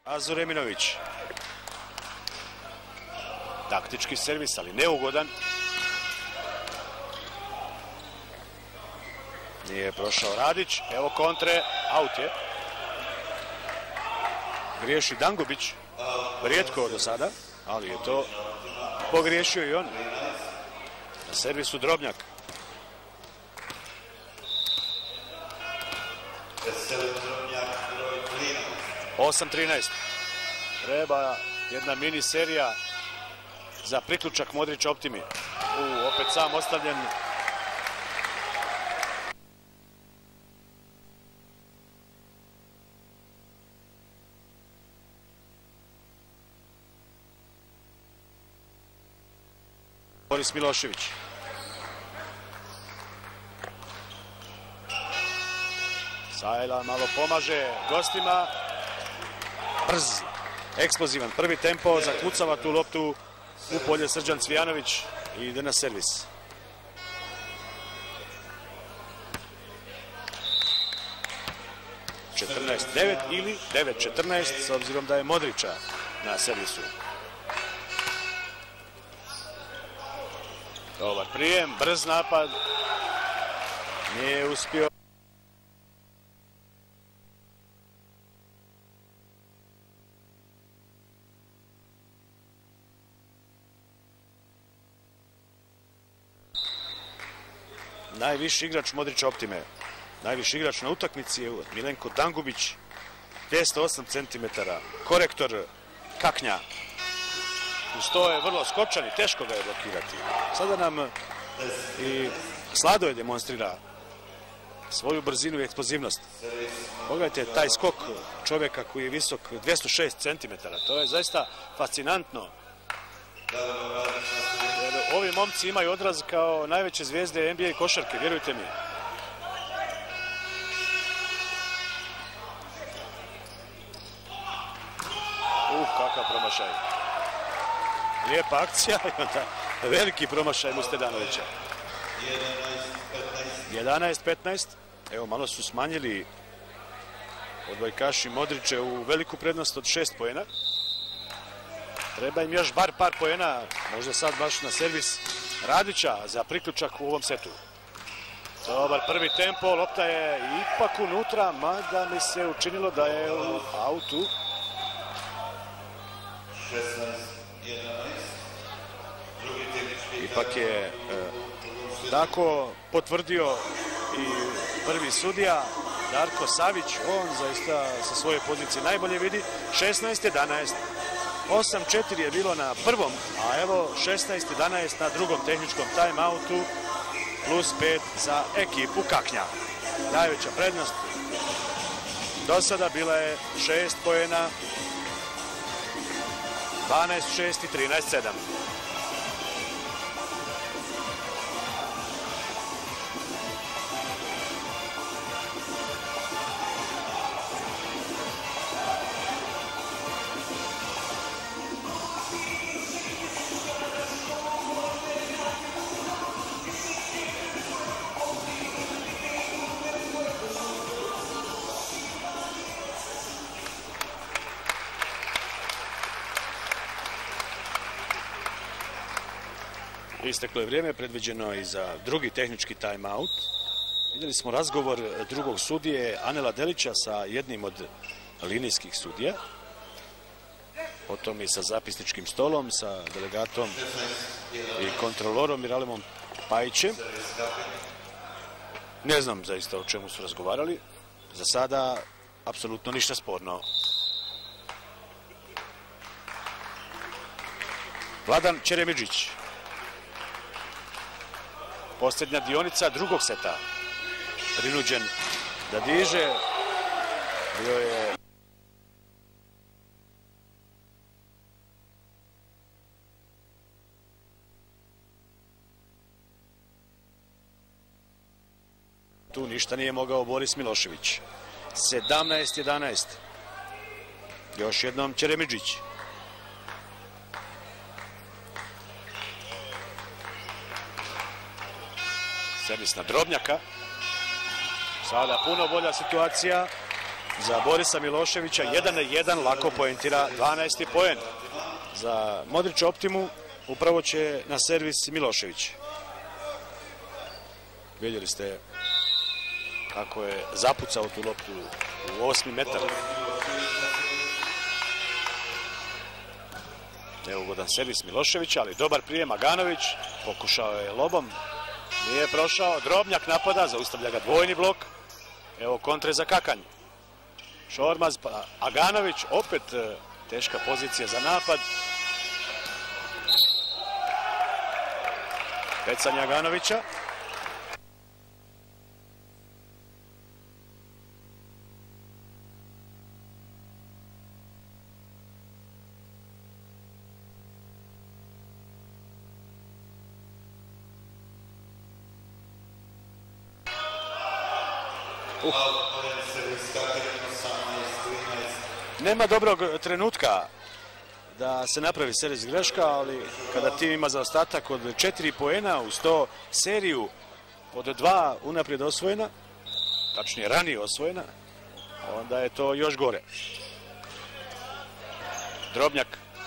Azur Eminović. Taktički servis, ali neugodan. Nije prošao Radić. Evo kontre. Aut je. Griješi Dangubić. Rijetko do sada, ali je to pogriješio i on. Na servisu Drobnjak. 8-13. Treba jedna mini serija za priključak Modrića Optimi. Opet sam ostavljen. Boris Milošević. Sajla malo pomaže gostima. Brz, eksplozivan prvi tempo, zakucava tu loptu u polje Srđan Cvijanović i ide na servis. (14-9) ili 9-14 s obzirom da je Modrića na servisu. Dobar prijem, brz napad. Nije uspio. Najviši igrač Modrića Optime. Najviši igrač na utakmici je Milenko Dangubić. 208 cm. Korektor Kaknja. Uz to je vrlo skočan i teško ga je blokirati. Sada nam i Sladoje demonstrira svoju brzinu i eksplozivnost. Pogledajte taj skok čovjeka koji je visok 206 cm. To je zaista fascinantno. Jer ovi momci imaju odraz kao najveće zvijezde NBA košarke, vjerujte mi. Kakav promašaj. Lijepa akcija i onda veliki promašaj Mustedanovića. 11-15. Evo, malo su smanjili odbojkaši Modriće u veliku prednost od 6 poena. Treba im još bar par poena, možda sad baš na servis Radića za priključak u ovom setu. Dobar prvi tempo, lopta je ipak unutra, mada mi se učinilo da je u autu. 16-11. Ipak je tako potvrdio i prvi sudija Darko Savić. On zaista sa svoje pozicije najbolje vidi. 16-11. 8-4 je bilo na prvom, a evo 16-11 na drugom tehničkom timeoutu, plus 5 za ekipu Kaknja. Najveća prednost do sada bila je 6 poena, 12-6 i 13-7. Isteklo je vrijeme predviđeno i za drugi tehnički timeout. Vidjeli smo razgovor drugog sudije Anela Delića sa jednim od linijskih sudija. Potom i sa zapisničkim stolom, sa delegatom i kontrolorom Miralemom Pajićem. Ne znam zaista o čemu su razgovarali. Za sada apsolutno ništa sporno. Vladan Čeremidžić. Posljednja dionica drugog seta. Prinuđen da diže. Bio je tu ništa nije mogao Boris Milošević. 17-11. Još jednom Čeremidžić. Servis na Drobnjaka. Sada puno bolja situacija. za Borisa Miloševića. 1-1, lako poentira 12. poen. Za Modrić Optimu upravo će na servis Milošević. Vidjeli ste kako je zapucao tu loptu u 8. metar. Neugodan servis Miloševića, ali dobar prijem Aganović. Pokušao je lobom, nije prošao. Drobnjak napada, zaustavlja ga dvojni blok. Evo kontre za Kakanj. Šormaz, pa Aganović, opet teška pozicija za napad. Pecanje Aganovića. Nema dobrog trenutka da se napravi servis greška, ali kada tim ima zaostatak od 4 poena uz to seriju od 2 unaprijed osvojena, tačnije ranije osvojena, onda je to još gore. Drobnjak.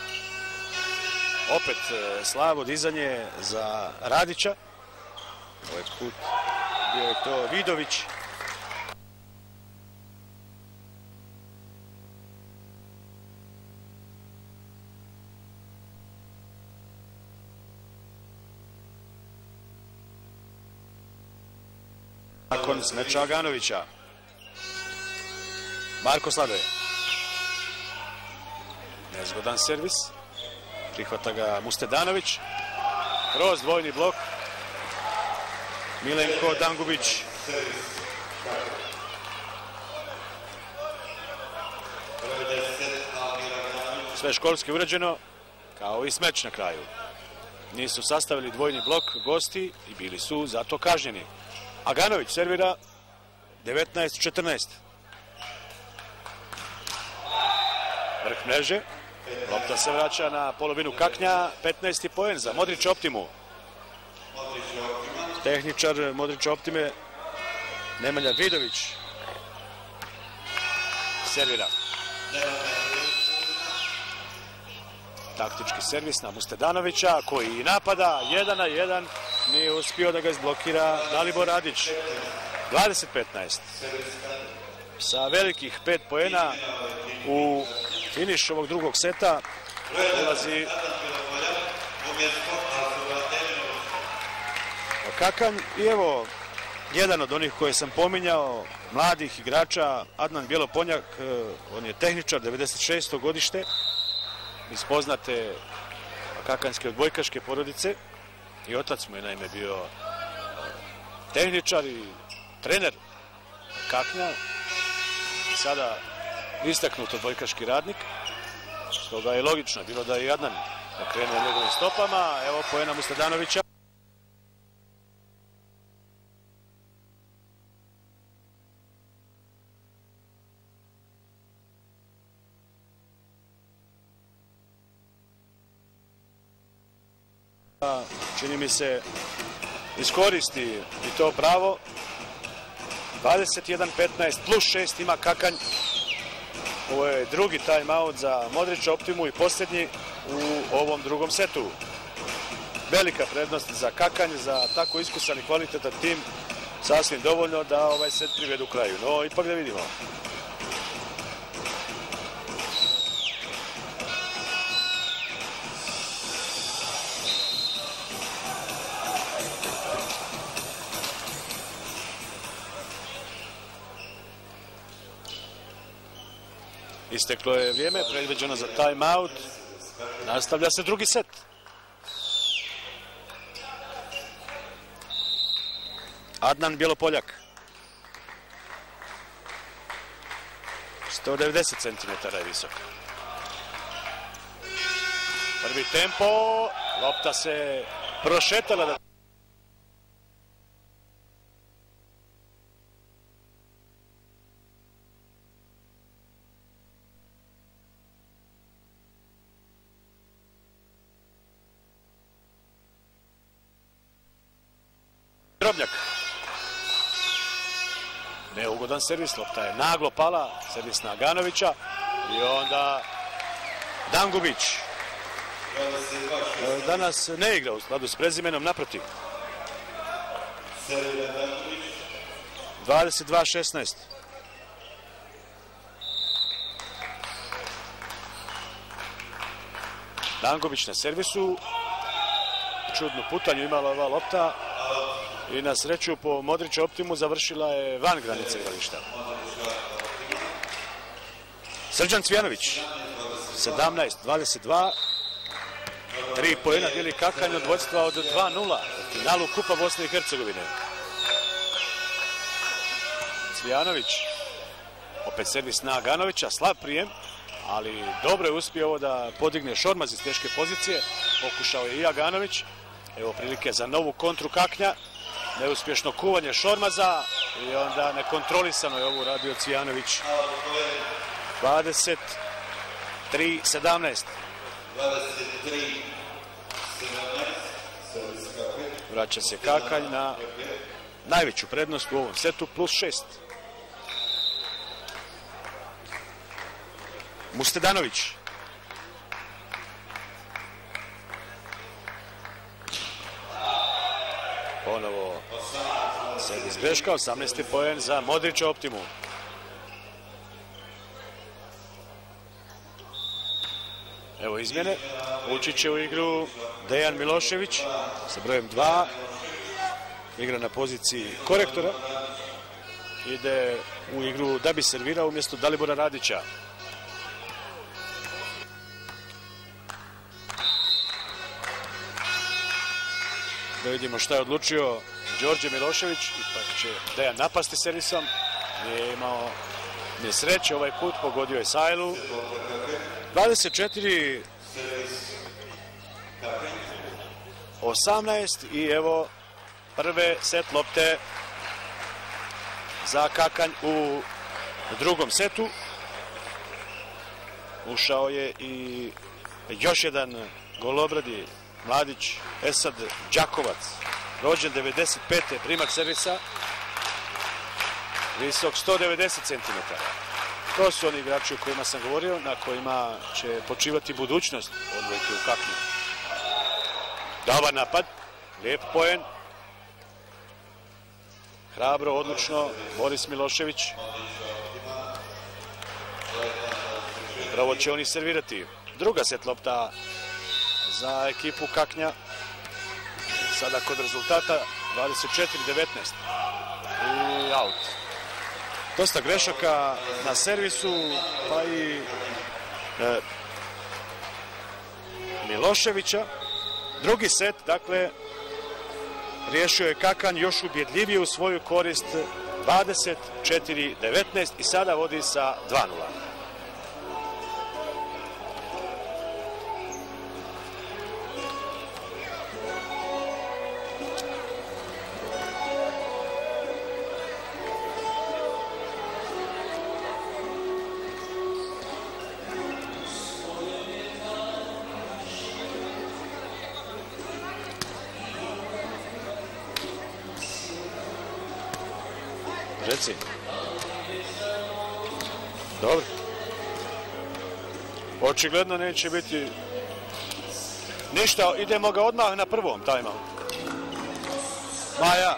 Opet slabo dizanje za Radića. Ovaj put bio je to Vidović. Nakon smeča Aganovića. Marko Sladoje. Nezgodan servis. Prihvata ga Mustedanović. Kroz dvojni blok. Milenko Dangubić. Sve školski urađeno, kao i smeč na kraju. Nisu sastavili dvojni blok gosti i bili su zato kažnjeni. Aganović servira 19-14. Vrh mreže. Lopta se vraća na polovinu Kaknja. 15. poen za Modrić Optimu. Tehničar Modrić Optime Nemanja Vidović servira. Taktički servis na Mustedanovića koji napada 1-1. Nije uspio da ga izblokira Dalibor Radić. 20-15. Sa velikih 5 poena u finiš ovog drugog seta ulazi Kakanj. I evo jedan od onih koje sam pominjao, mladih igrača, Adnan Bjeloponjak. On je tehničar, 96. godište, iz poznate kakanjske odbojkaške porodice. I otac mu je naime bio tehničar i trener Kaknja. I sada istaknut odbojkaški radnik. Stoga je logično bilo da je Adnan okrenuo njegovim stopama. Evo poena Mustedanovića. Čini mi se iskoristi i to pravo. 21-15 plus 6 ima Kakanj. Ovo je drugi timeout za Modrić Optimu i posljednji u ovom drugom setu. Velika prednost za Kakanj, za tako iskusan i kvalitetan tim. Sasvim dovoljno da ovaj set privedu kraju. No, ipak da vidimo. Isteklo je vrijeme, predviđeno za timeout. Nastavlja se drugi set. Adnan Bjelopoljak. 190 cm je visok. Prvi tempo. Lopta se prošetala. Drobnjak. pogodan servis, lopta je naglo pala, servis na Aganovića i onda Dangubić. Danas ne igra u skladu s prezimenom, naprotiv. 22-16. Dangubić na servisu. Čudnu putanju imala ova lopta i na sreću po Modrića Optimu završila je van granice igrališta. Srđan Cvijanović, 17-22. 3 poena dijeli Kakanj od vodstva od 2-0 u finalu Kupa Bosne i Hercegovine. Cvijanović, opet servis na Aganovića, slab prijem, ali dobro je uspio ovo da podigne Šormaz iz teške pozicije. Pokušao je i Aganović. Evo prilike za novu kontru Kaknja. Neuspješno kuvanje Šormaza i onda nekontrolisano je ovu radio Cvijanović. 23-17. Vraća se Kakanj na najveću prednost u ovom setu, plus 6. Mustedanović. Ponovo servis greška, 18. poen za Modrića Optimu. Evo izmjene. Ući će u igru Dejan Milošević sa brojem 2. Igra na poziciji korektora. Ide u igru da bi servirao umjesto Dalibora Radića. Da vidimo šta je odlučio Đorđe Milošević. Ipak će Dejan napasti servisom. Nije imao ni sreće ovaj put, pogodio je Sajlu. 24-18 i evo prve set lopte za Kakanj u drugom setu. Ušao je i još jedan golobradi mladić Esad Đakovac, rođen 95. primak servisa, visok 190 cm. To su oni igrači o kojima sam govorio, na kojima će počivati budućnost odbojke u Kaknju. Dobar napad, lijep poen. Hrabro, odlučno, Boris Milošević. Prvo će oni servirati. Druga set lopta za ekipu Kaknja. Sada kod rezultata 24-19. I aut. Dosta grešaka na servisu, pa i Miloševića. Drugi set, dakle, riješio je Kakanj još ubjedljivije u svoju korist, 24-19 i sada vodi sa 2-0. Reci. Dobro. Očigledno neće biti ništa. Idemo ga odmah na prvom timeoutu. Maja.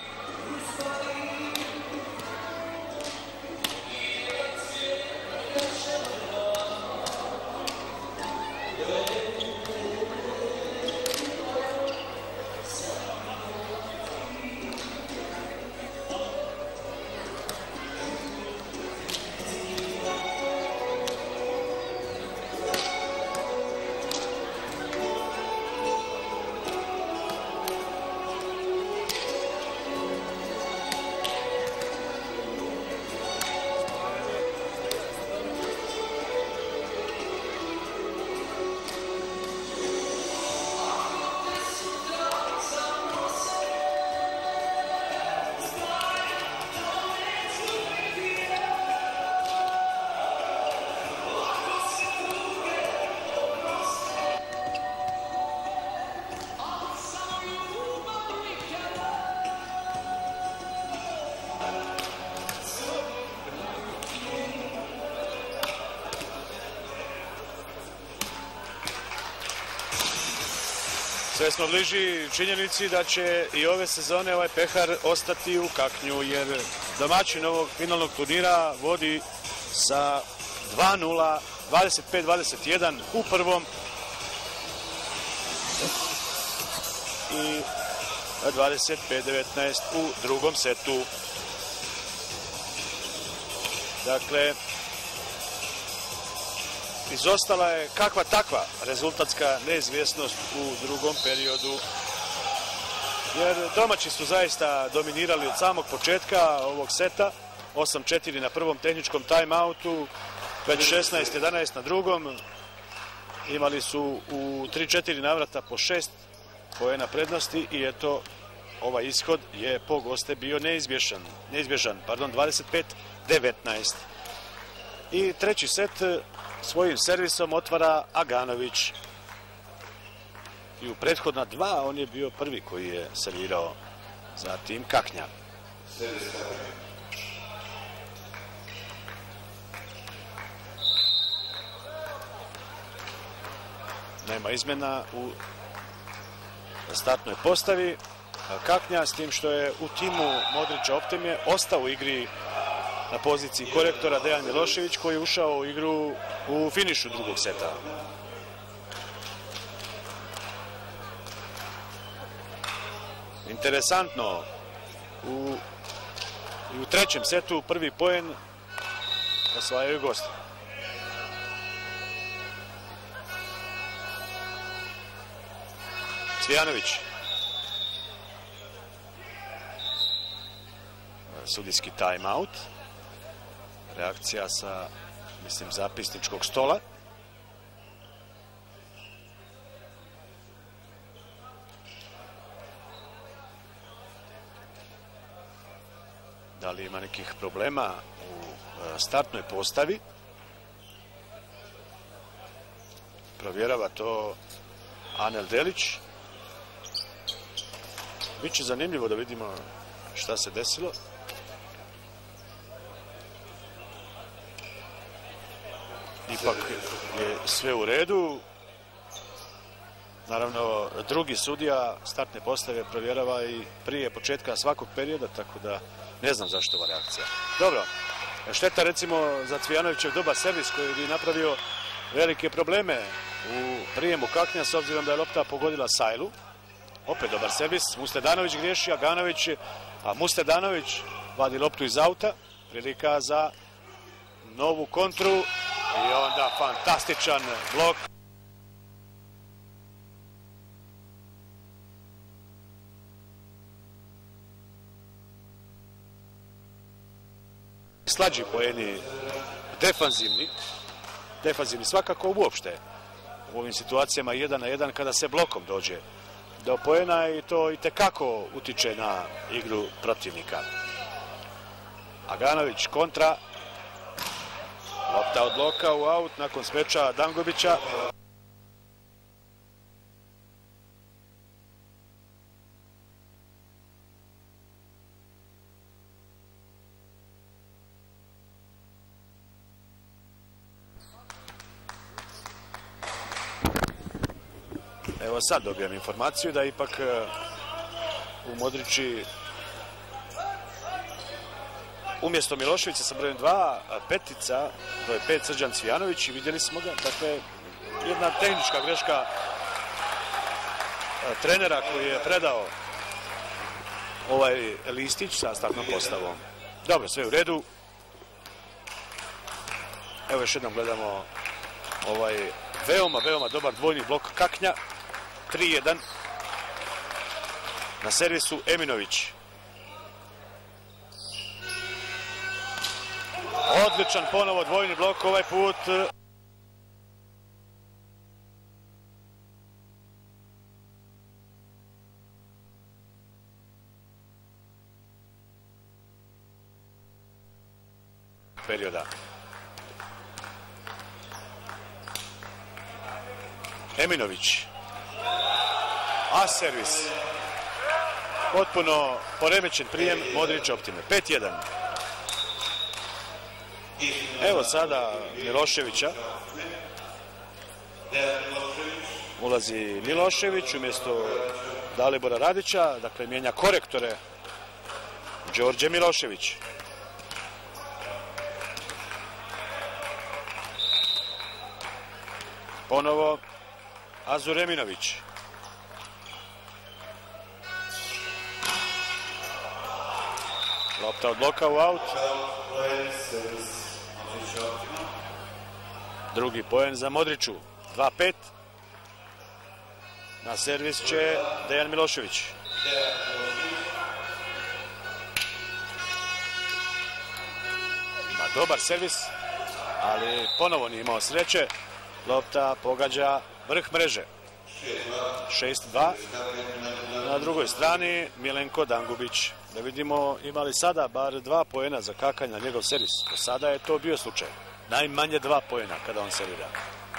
Sve smo bliži činjenici da će i ove sezone ovaj pehar ostati u Kaknju, jer domaćin ovog finalnog turnira vodi sa 2:0, 25-21 u prvom i 25-19 u drugom setu. Dakle, izostala je kakva takva rezultatska neizvjesnost u drugom periodu, jer domaći su zaista dominirali od samog početka ovog seta. 8-4 na prvom tehničkom timeoutu, već 16-11 na drugom. Imali su u 3-4 navrata po 6 poena prednosti i eto, ovaj ishod je po goste bio neizbježan, 25-19. I treći set svojim servisom otvara Aganović. I u prethodna dva on je bio prvi koji je servirao za tim Kaknja. Nema izmjena u startnoj postavi Kaknja, s tim što je u timu Modrića Optime ostao u igri na poziciji korektora Dejan Milošević, koji je ušao u igru u finišu drugog seta. Interesantno, u trećem setu prvi poen osvajaju gosti. Cvijanović. Sudijski timeout. Reakcija sa, mislim, zapisničkog stola. Da li ima nekih problema u startnoj postavi? Provjerava to Anel Delić. Biće zanimljivo da vidimo šta se desilo. Ipak je sve u redu. Naravno, drugi sudija startne postave provjerava i prije početka svakog perioda, tako da ne znam zašto ova reakcija. Dobro, šteta recimo za Cvijanovićev dobar servis koji bi napravio velike probleme u prijemu Kaknja, s obzirom da je lopta pogodila Sajlu. Opet dobar servis, Mustedanović griješi, Aganović, a Mustedanović vadi loptu iz auta. Prilika za novu kontru i onda fantastičan blok. Slađi poeni defanzivni svakako uopšte u ovim situacijama 1 na 1 kada se blokom dođe do poena, i to itekako utiče na igru protivnika. Aganović kontra. Lopta od bloka u aut nakon smeča Dangubića. Evo sad dobijam informaciju da ipak u Modrići umjesto Miloševića sa brojem 2, petica, broj 5, Srđan Cvijanović, i vidjeli smo ga. Dakle, jedna tehnička greška trenera koji je predao ovaj listić sa startnom postavom. Dobro, sve u redu. Evo još jednom gledamo ovaj veoma dobar dvojni blok Kaknja. 3-1 na servisu Eminović. Odličan ponovo dvojni blok ovaj put. Perioda. Eminović. A servis. Potpuno poremećen prijem Modrića Optime. 5-1. Evo sada Miloševića. ulazi Milošević umjesto Dalibora Radića, dakle mijenja korektore Đorđe Milošević. Ponovo Azur Eminović. Lopta od bloka u aut. Drugi poen za Modriću. 2-5. Na servis će Dejan Milošević. Ima dobar servis, ali ponovo nije imao sreće. Lopta pogađa vrh mreže. 6-2. Na drugoj strani Milenko Dangubić. Da vidimo ima li sada bar 2 poena za Kakanj na njegov servis. Do sada je to bio slučaj. Najmanje 2 poena kada on servira.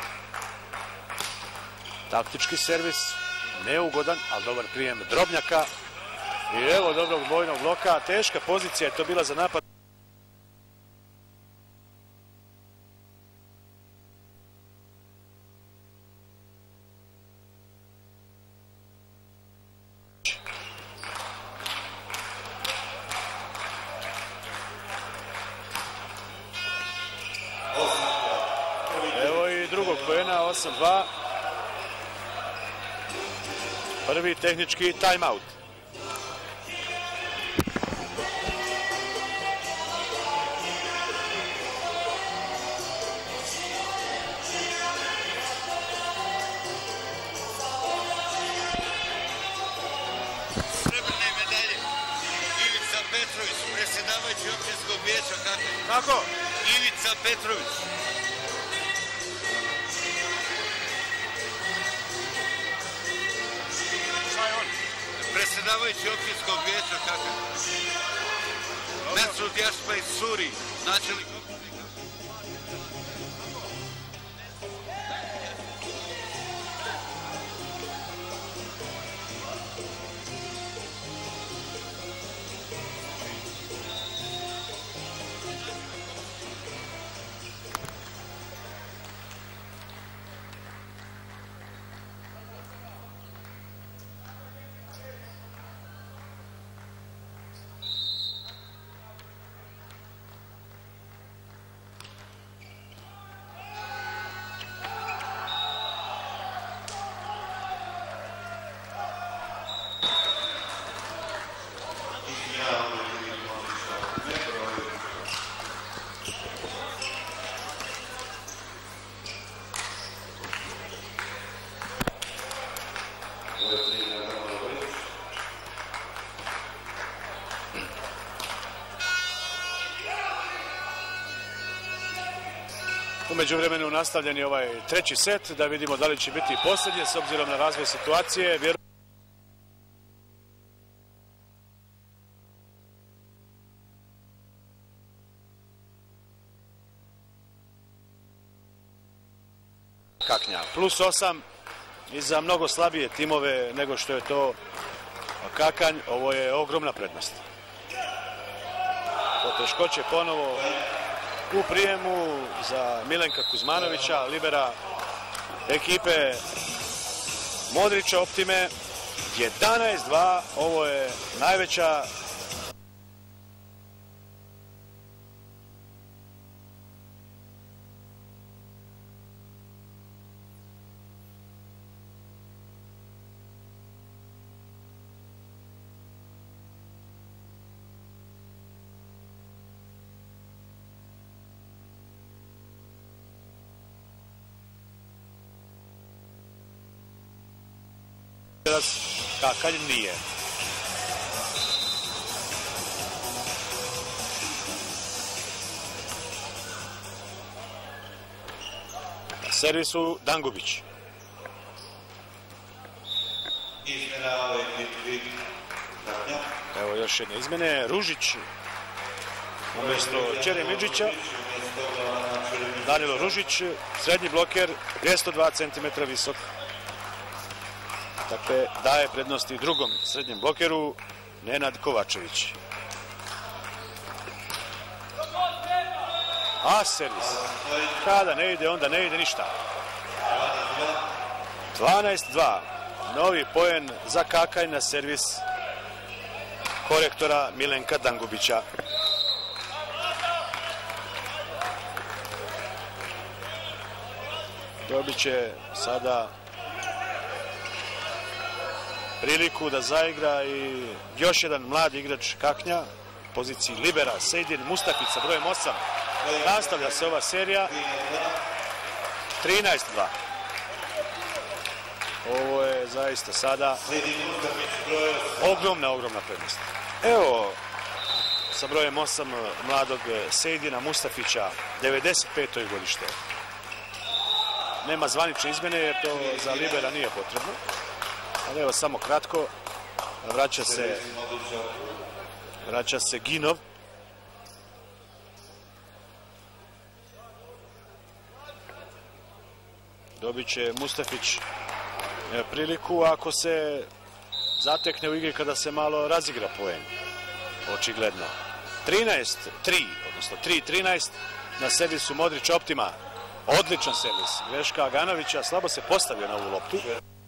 Taktički servis, neugodan, ali dobar prijem Drobnjaka. I evo dobrog dvojnog bloka. Teška pozicija je to bila za napad. Evo i drugog poena, 8-2. Prvi tehnički timeout. Srebrne medalje. Ivica Petrović, predsjedavajući općinskog vijeća Kakanj. Kako? Ivica Petrović. Predsjedavajući općinskog vijeća Kakanj. Mesut Jašpaj Suri, načelnik općinska. U međuvremenu nastavljen je ovaj treći set, da vidimo da li će biti posljednje s obzirom na razvoj situacije. Kaknja +8 i za mnogo slabije timove nego što je to Kakanj. Ovo je ogromna prednost. Poteškoće ponovo u prijemu za Milenka Kuzmanovića, libera ekipe Modrića Optime. 11-2, ovo je najveća Kakanj nije. Na servisu Dangubić. Izmjena u ekipi Kaknja. Evo još jedne izmjene. Ružić umjesto Čere Midžića. Danilo Ružić, srednji bloker, 202 cm visok. Dakle, daje prednosti drugom srednjem blokeru, Nenad Kovačević. A servis. Kada ne ide, onda ne ide ništa. 12-2. Novi poen za Kakanj na servis korektora Milenka Dangubića. Dobit će sada priliku da zaigra i još jedan mladi igrač Kaknja, poziciji libera, Sejdin Mustafić sa brojem 8. Nastavlja se ova serija. 13-2. Ovo je zaista sada ogromna prednost. Evo, sa brojem 8 mladog Sejdina Mustafića, 95. godište. Nema zvanične izmene jer to za libera nije potrebno. Ali evo samo kratko, vraća se Ginov. Dobit će Mustafić priliku ako se zatekne u igri kada se malo razigra poen. Očigledno. 13-3, odnosno 3-13 na servisu Modrić Optima. Odličan servis. Greška Aganovića, slabo se postavio na ovu loptu.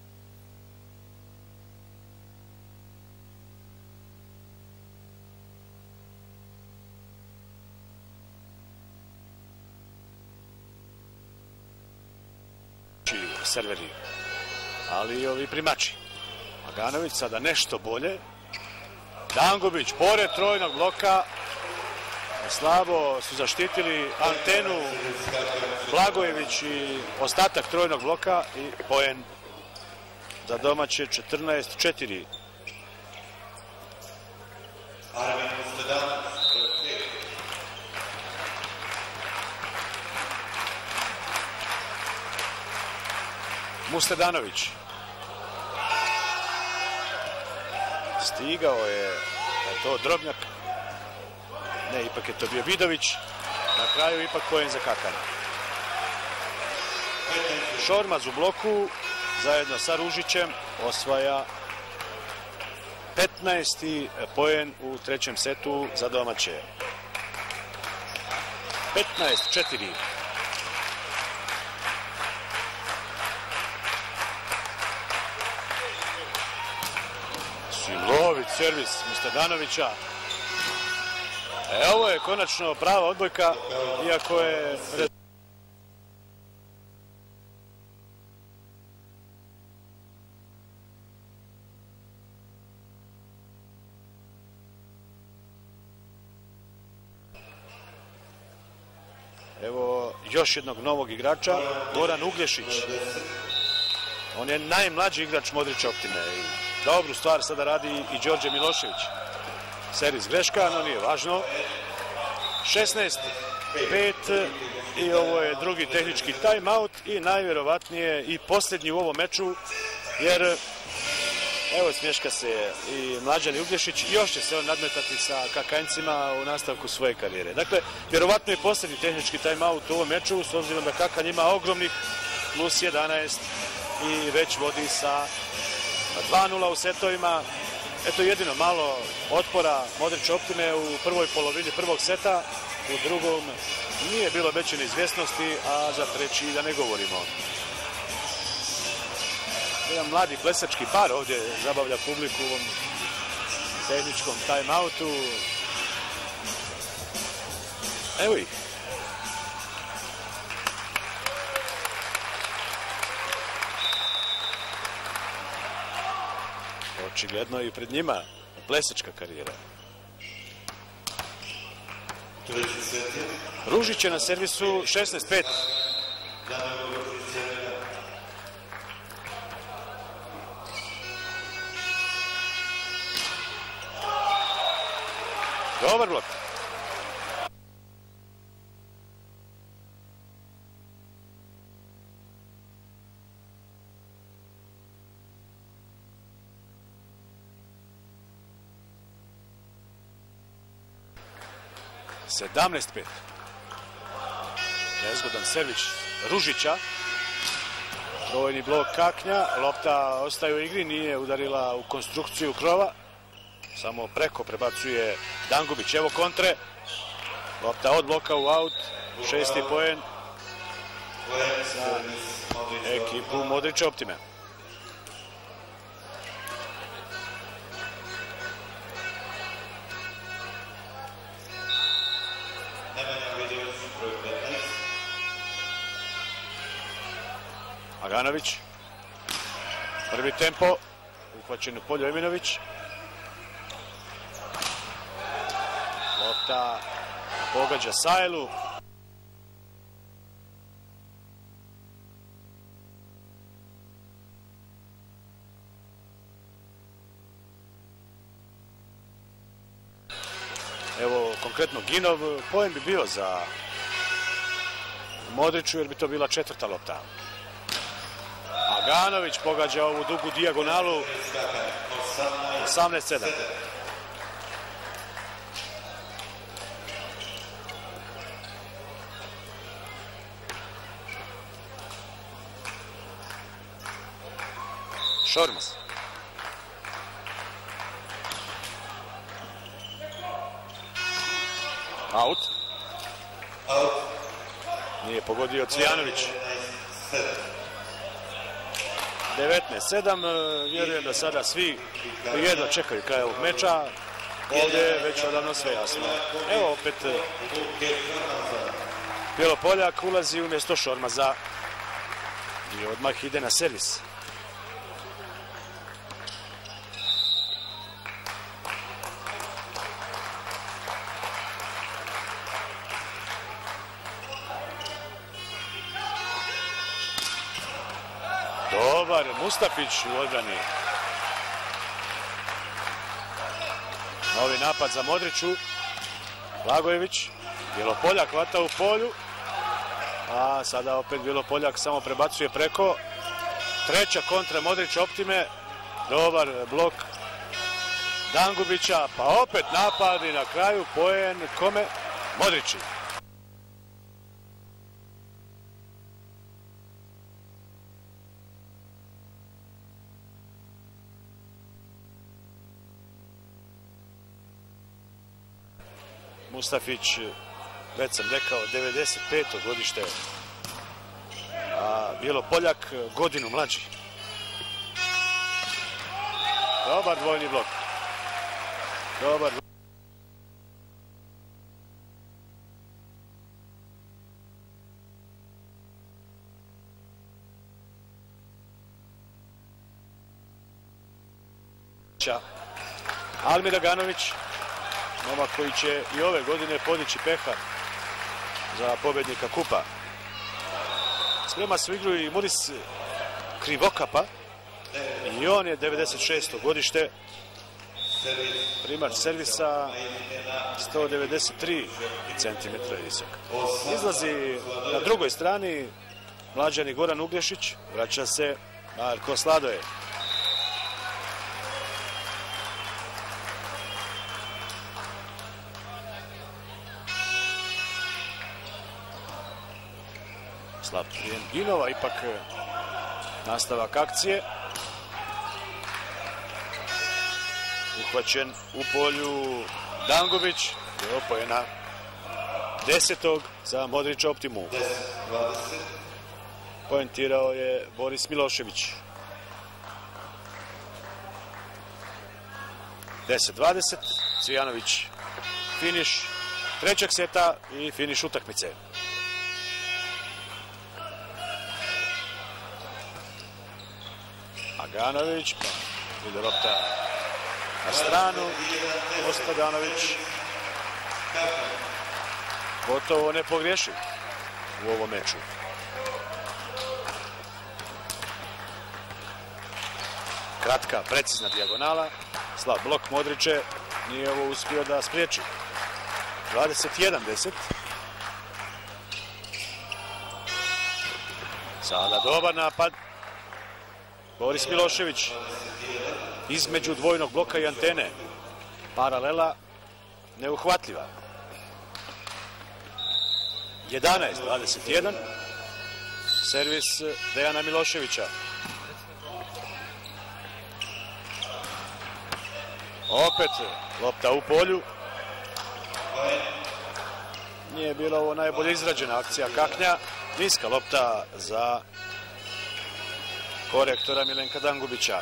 Serveri, ali i ovi primači. Aganović sada nešto bolje. Dangubić pored trojnog bloka. Slabo su zaštitili antenu Blagojević i ostatak trojnog bloka i poen za domaće 14-4. Mustedanović. Stigao je to Drobnjak. Ne, ipak je to bio Vidović. Na kraju ipak poen za Kakanj. Šormaz u bloku zajedno sa Ružićem osvaja 15. poen u trećem setu za domaće. 15-4. Silović servis Mustedanovića. Ovo je konačno prava odbojka, iako je... Evo još jednog novog igrača, Goran Uglješić. On je najmlađi igrač Modrića Optime. Dobru stvar sada radi i Đorđe Milošević. Servis greška, no nije važno. 16-5 i ovo je drugi tehnički timeout i najvjerovatnije i posljednji u ovom meču, jer evo smješka se i Mlađan Uglješić, još će se on nadmetati sa Kakanjcima u nastavku svoje karijere. Dakle, vjerovatno je posljednji tehnički timeout u ovom meču, s obzirom da Kakanj ima ogromnih plus 11 i već vodi sa 2-0 u setovima. Eto jedino malo otpora Modrić Optime u prvoj polovini prvog seta, u drugom nije bilo veće neizvjesnosti, a za treći da ne govorimo. Jedan mladi plesački par ovdje zabavlja publiku u ovom tehničkom timeoutu. Evo ih. Očigledno i pred njima plesačka karijera. Ružić je na servisu 16-5. Dobar blok. Sedamnaest 5. Nezgodan servis Ružića. Trojni blok Kaknja. Lopta ostaje u igri, nije udarila u konstrukciju krova. Samo preko prebacuje Dangubić. Evo kontre. Lopta od bloka u aut. 6. poen za ekipu Modrića Optime. Aganović. Prvi tempo. Uhvaćen u polju Eminović. Lopta pogađa Sajlu. Evo konkretno Ginov, poen bi bio za Modriću jer bi to bila 4. lopta. Aganović pogađa ovu dugu dijagonalu. 18-7. Šormaz. Out. Nije pogodio Cvijanović. 19-7. Vjerujem da sada svi jedva čekaju kraj ovog meča. Ovdje je već odavno sve jasno. Evo opet Bjelopoljak ulazi umjesto Šormaza i odmah ide na servis. Dobar Mustafić u odbrani. Novi napad za Modriću. Blagojević. Bjelopoljak hvata u polju. A sada opet Bjelopoljak samo prebacuje preko. Treća kontra Modrić Optime. Dobar blok Dangubića. Pa opet napad i na kraju poen kome? Modrići. Mustafić, već sam rekao, 95. godište, a Bjelopoljak godinu mlađi. Dobar dvojni blok. Dobar. Almir Aganović, momak koji će i ove godine podići pehar za pobjednika kupa. Sprema se u igru i Muris Krivokapa i on je 96. godište. Primač servisa 193 cm visok. Izlazi na drugoj strani mlađani Goran Uglješić, vraća se Marko Sladoje. Slab prijem Ginova, ipak nastavak akcije. Uhvaćen u polju Dangubić. Evo poena 10. za Modrića Optimu. Poentirao je Boris Milošević. 10-20. Cvijanović finiš trećeg seta i finiš utakmice. Aganović, pa ide lopta na stranu. Ostadanović gotovo ne pogriješi u ovom meču. Kratka, precizna dijagonala. Slab blok Modriće, nije ovo uspio da spriječi. 21-10. Sada dobar napad. Boris Milošević između dvojnog bloka i antene. Paralela neuhvatljiva. 11-21. Servis Dejana Miloševića. Opet lopta u polju. Nije bila ovo najbolje izrađena akcija Kaknja. Niska lopta za korektora Milenka Dangubića.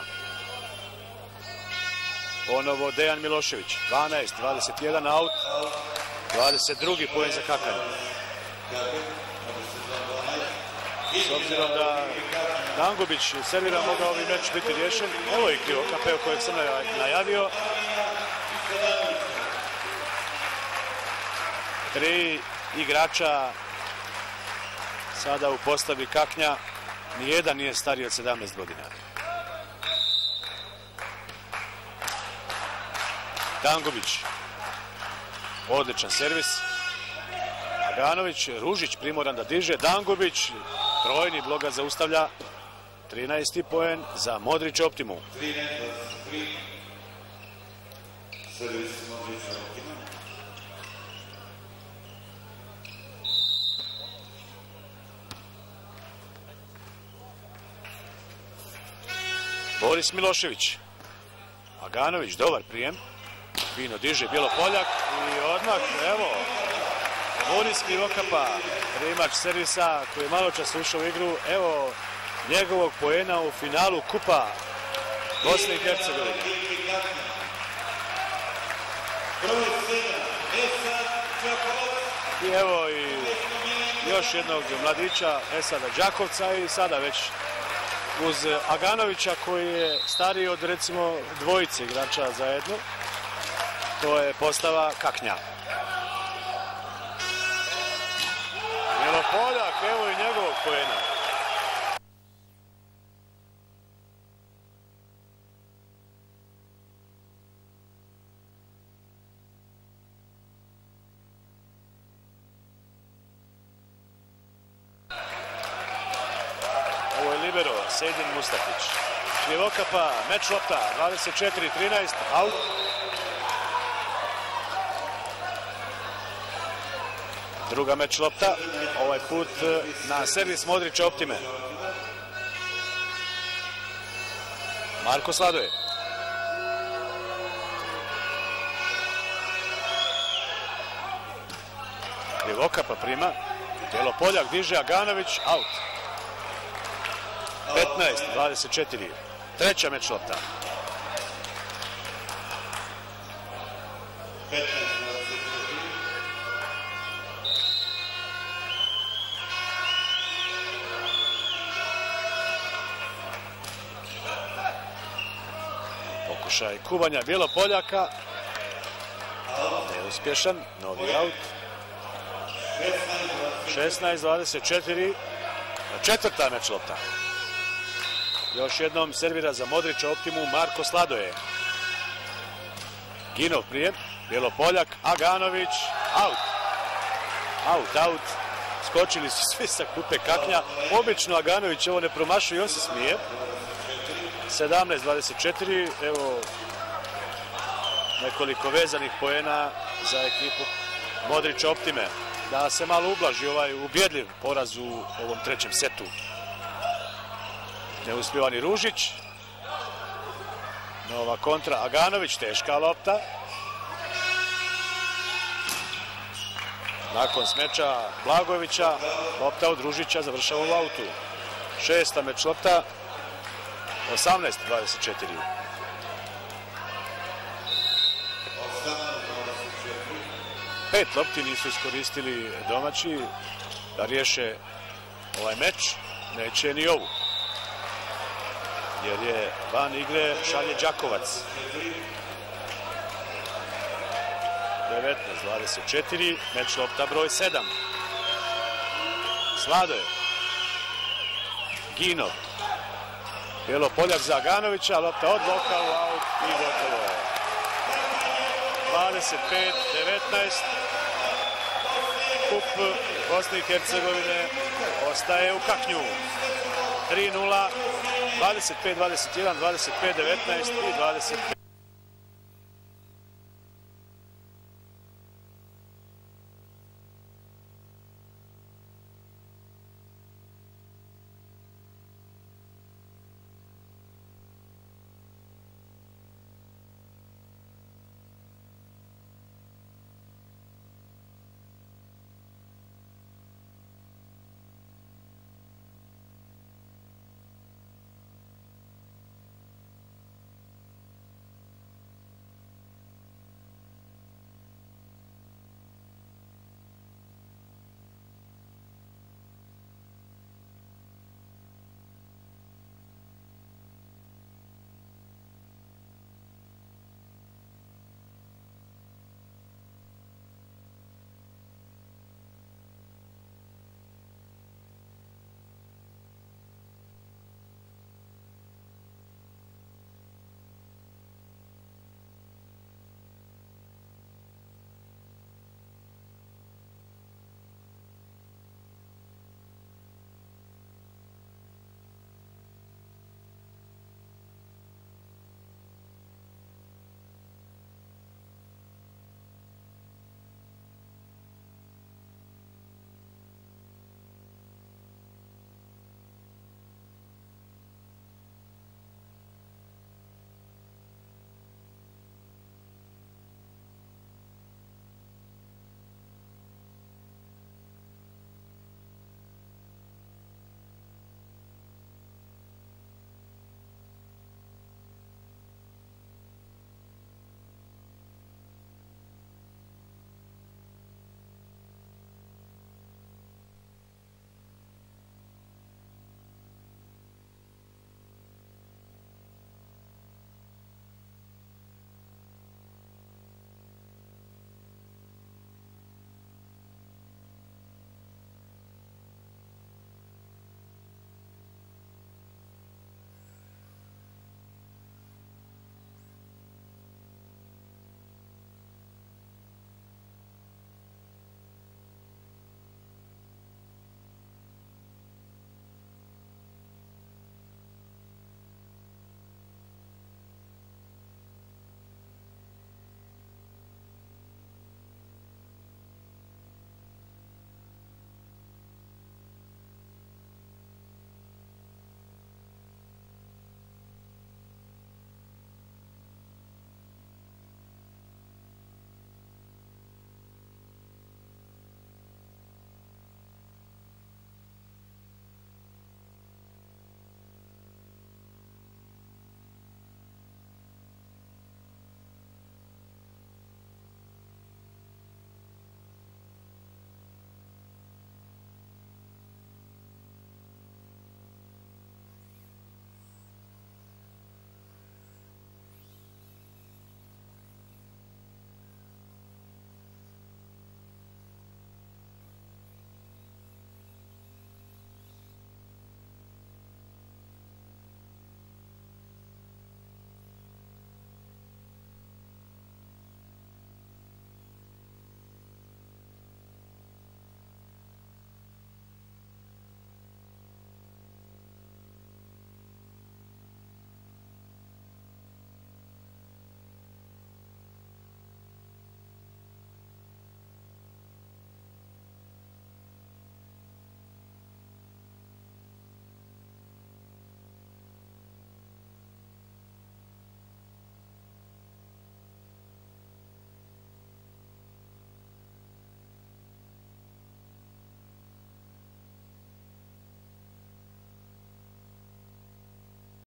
Ponovo Dejan Milošević. 12-21 aut. 22. poen za Kakanja. S obzirom da Dangubić servira, mogao bi meč biti riješen. Evo i Krivokap kojeg sam najavio. 3 igrača sada u postavi Kaknja. Nijedan nije stariji od 17 godina. Dangubić. Odličan servis. Aganović, Ružić primoran da diže. Dangubić, trojni blok ga zaustavlja. 13. poen za Modrić Optimu. Boris Milošević. Aganović, dobar prijem. Fino diže Bjelopoljak i odmah, evo, Boris Krivokapa, primač servisa koji je malo čas ušao u igru. Evo njegovog poena u finalu Kupa Bosne i Hercegovine. I evo i još jednog mladića Esada Đakovca i sada već uz Aganovića koji je stariji od recimo dvojice igrača zajedno. To je postava Kaknja. Bjelopoljak, evo i njegovog poena. Ovo je libero, Sejdin Mustafić. Krivokapa, meč lopta, 24-13, aut. Druga meč lopta, ovaj put na servis Modrića Optime. Marko Sladoje. Krivokapa prima. Bjelopoljak diže, Aganović, aut. 15-24. Treća meč lopta. Pokušaj kuvanja Bjelopoljaka. Neuspješan, novi aut. 16-24. Četvrta meč lopta. Još jednom servira za Modrića Optimu Marko Sladoje. Ginov prijem, Bjelopoljak, Aganović, aut. Aut. Skočili su svi sa klupe Kaknja. Obično Aganović ovo ne promašuje i on se smije. 17-24, evo nekoliko vezanih poena za ekipu Modrića Optime. Da se malo ublaži ovaj ubjedljiv poraz u ovom trećem setu. Neuspjevani Ružić. Nova kontra, Aganović, teška lopta. Nakon smeča Blagojevića, lopta od Ružića završava u autu. Šesta meč lopta. 18-24. Pet lopti nisu iskoristili domaći da riješe ovaj meč. Neće ni ovu. Jer je van igre Šalje Đakovac. 19-24. Meč lopta broj 7. Sladoje. Ginov. Bjelopoljak za Aganovića, lopta od bloka u aut i gotovo je. 25-19. Kup Bosne i Hercegovine ostaje u Kaknju. 3-0, 25-21, 25-19 i 25.